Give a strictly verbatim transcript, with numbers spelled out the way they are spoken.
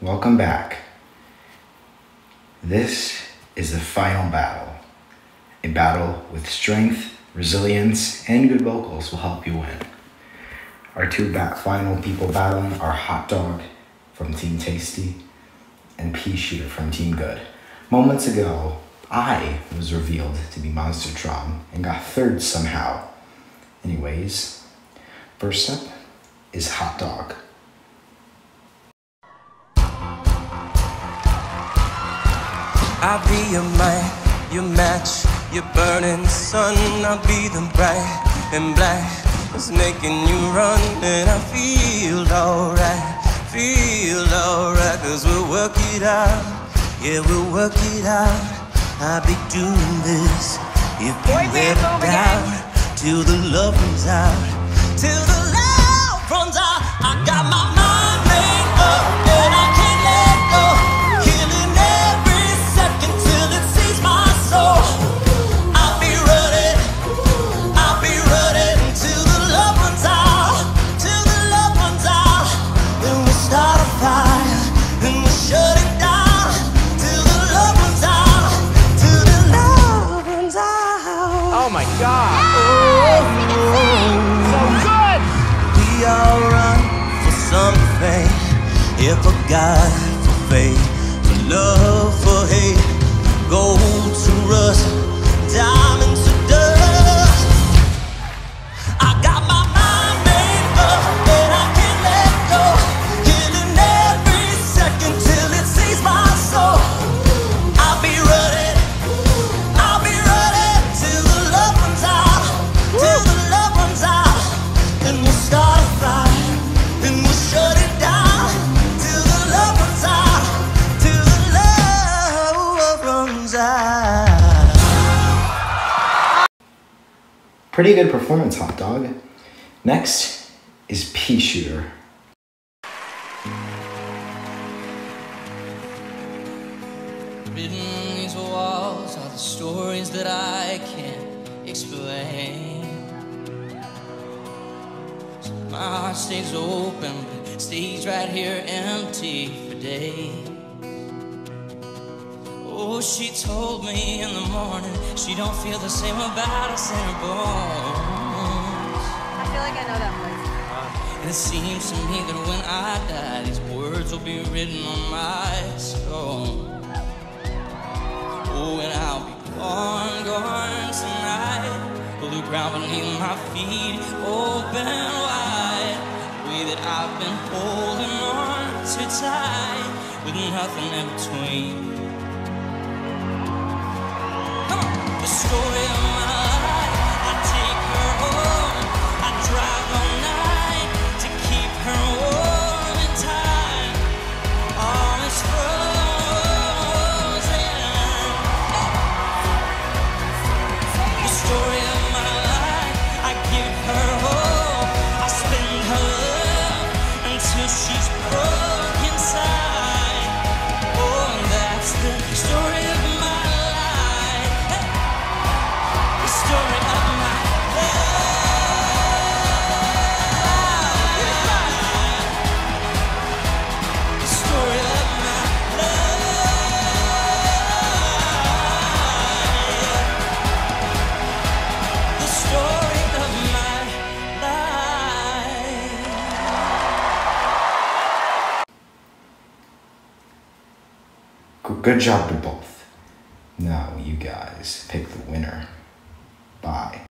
welcome back. This is the final battle. A battle with strength, resilience, and good vocals will help you win. Our two bat final people battling are Hot Dog from Team Tasty and Pea Shooter from Team Good. Moments ago, I was revealed to be Monstertron and got third somehow. Anyways, first up is Hot Dog. I'll be your man, your match, your burning sun. I'll be the bright and black that's making you run. And I feel alright, feel alright, cause we'll work it out, yeah, we'll work it out. I'll be doing this if you ever doubt, till the love runs out, till the love runs out. I got my mind made up and I can't let go, killing every second till it sees my soul. I'll be running, I'll be running till the love runs out, till the love runs out. Then we start a fire, then we shut it down, till the love runs out, till the love runs out. Oh my God! Oh, so good! We all run for something, if for God, for faith, for love, for hate, gold to rust, diamonds to dust. I got my mind made up and I can't let go, killing every second till it sees my soul. I'll be running, I'll be running till the love runs out, till the love runs out. Then we'll start a fire, then we'll shut it down, till the love runs out, till the love runs out. Pretty good performance, Hot Dog. Next is Pea Shooter. Written on these walls are the stories that I can't explain. So my heart stays open, but stays right here empty for days. Oh, she told me in the morning she don't feel the same about us in her bones. I feel like I know that voice. And it seems to me that when I die, these words will be written on my stone. Oh, and I'll be gone, gone tonight. Will the ground beneath my feet open wide? The way that I've been holding on too tight, with nothing in between. The story of my life, I take her home, I drive all night to keep her warm in time. All is frozen. The story of my life, I give her hope, I spend her love until she's broke inside. Oh, and that's the story of my life. Story of my life. The story of my life. The story of my Good good job to both. Now you guys pick the winner. Bye.